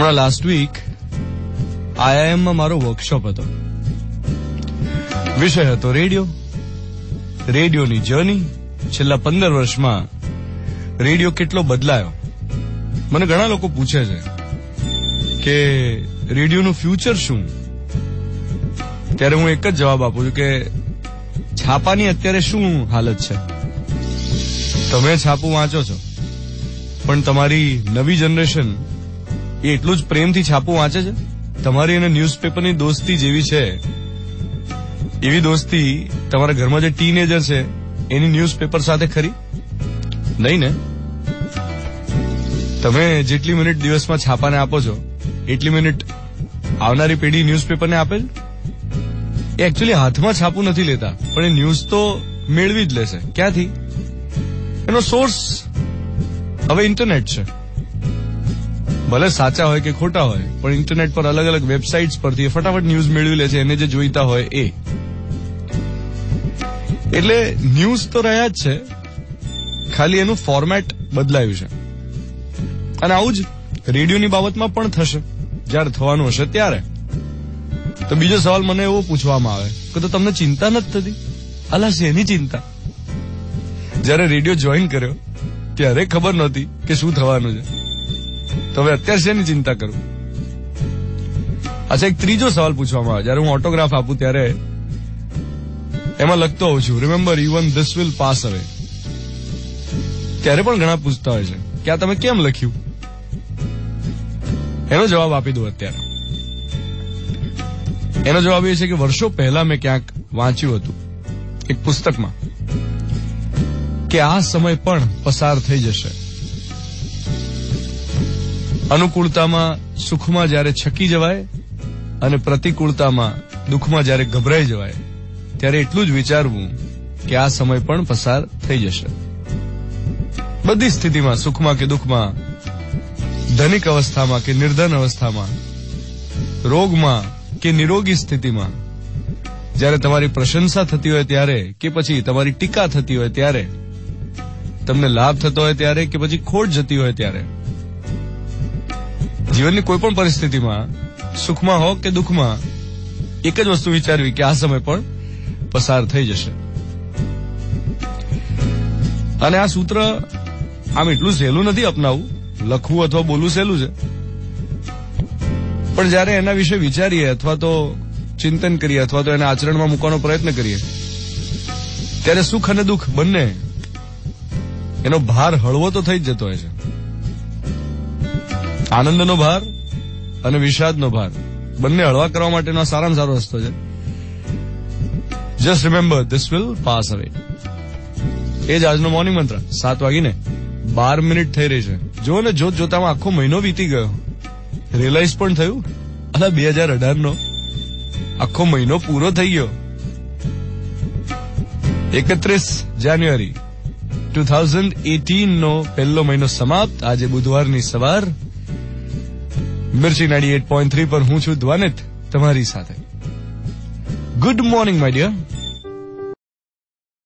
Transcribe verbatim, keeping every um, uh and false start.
હમણાં last week આઈઆઈએમમાં મારો workshop હતો. વિષય હતો રેડિયો. રેડિયોની જર્ની. છેલ્લા પંદર વર્ષમાં રેડિયો કેટલો બદલાયો. મને ઘણા લોકો પૂછે છે કે રેડિયોનું ફ્યુચર શું. ત્યારે હું એક જ જવાબ આપું છું કે છાપાની અત્યારે શું હાલત છે. તમે છાપું વાંચો છો, પણ તમારી નવી જનરેશન એ એટલું જ પ્રેમથી છાપું વાંચે છે. તમારી અને ન્યૂઝપેપરની દોસ્તી જેવી છે એવી દોસ્તી તમારા ઘરમાં જે ટીનેજર છે એની ન્યૂઝપેપર સાથે ખરી? નહીં ને. તમે જેટલી મિનિટ દિવસમાં છાપાને આપો છો એટલી મિનિટ આવનારી પેઢી ન્યૂઝપેપરને આપે છે. એ એકચ્યુઅલી હાથમાં છાપું નથી લેતા, પણ એ ન્યૂઝ તો મેળવી જ લેશે. ક્યાંથી? એનો સોર્સ હવે ઇન્ટરનેટ છે. ભલે સાચા હોય કે ખોટા હોય, પણ ઇન્ટરનેટ પર અલગ અલગ વેબસાઇટ્સ પરથી ફટાફટ ન્યૂઝ મેળવી લે છે એને જે જોઈતા હોય એ. એટલે ન્યૂઝ તો રહ્યા જ છે, ખાલી એનું ફોર્મેટ બદલાયું છે. અને આવું જ રેડિયોની બાબતમાં પણ થશે જ્યારે થવાનું હશે ત્યારે. તો બીજો સવાલ મને એવો પૂછવામાં આવે કે તો તમને ચિંતા નથી થતી? અલા, શેની ચિંતા? જયારે રેડિયો જોઈન કર્યો ત્યારે ખબર નહોતી કે શું થવાનું છે, તો હવે અત્યારે શેની ચિંતા કરું? અચ્છા, એક ત્રીજો સવાલ પૂછવામાં આવે જયારે હું ઓટોગ્રાફ આપું ત્યારે એમાં લખતો હોઉં છું, remember even this will pass away. ત્યારે પણ ઘણા પૂછતા હોય છે કે આ તમે કેમ લખ્યું? એનો જવાબ આપી દઉં અત્યારે. એનો જવાબ એ છે કે વર્ષો પહેલા મેં ક્યાંક વાંચ્યું હતું એક પુસ્તકમાં કે આ સમય પણ પસાર થઈ જશે. અનુકૂળતામાં સુખમાં જ્યારે છકી જવાય અને પ્રતિકૂળતામાં દુઃખમાં જ્યારે ગભરાઈ જવાય ત્યારે એટલું જ વિચારવું કે આ સમય પણ પસાર થઈ જશે. બધી સ્થિતિમાં, સુખમાં કે દુઃખમાં, ધનિક અવસ્થામાં કે નિર્ધન અવસ્થામાં, રોગમાં કે નિરોગી સ્થિતિમાં, જ્યારે તમારી પ્રશંસા થતી હોય ત્યારે કે પછી તમારી ટીકા થતી હોય ત્યારે, તમને લાભ થતો હોય ત્યારે કે પછી ખોટ જતી હોય ત્યારે, જીવનની કોઈ પણ પરિસ્થિતિમાં સુખમાં હો કે દુઃખમાં એક જ વસ્તુ વિચારવી કે આ સમય પણ પસાર થઈ જશે. અને આ સૂત્ર આમ એટલું સહેલું નથી અપનાવવું. લખવું અથવા બોલવું સહેલું છે, પણ જયારે એના વિશે વિચારીએ અથવા તો ચિંતન કરીએ અથવા તો એને આચરણમાં મૂકવાનો પ્રયત્ન કરીએ ત્યારે સુખ અને દુઃખ બંને એનો ભાર હળવો તો થઈ જ જતો હોય છે. આનંદનો ભાર અને વિષાદનો ભાર બંને હળવા કરવા માટેનો સારામાં સારો રસ્તો છે. Just remember this will pass away. એ જ આજનો મોર્નિંગ મંત્ર. સાત વાગીને બાર મિનિટ થઈ રહી છે. જો ને જોત જોતામાં આખો મહિનો વીતી ગયો. રિયલાઇઝ પણ થયું, અલા બે હજાર અઢાર નો આખો મહિનો પૂરો થઈ ગયો. એકત્રીસ જાન્યુઆરી ટુ થાઉઝન્ડ એટીન નો પહેલો મહિનો સમાપ્ત. આજે બુધવારની સવાર. Mirchi ninety eight point three પર હું છું દ્વાનિત તમારી સાથે. Good morning my dear.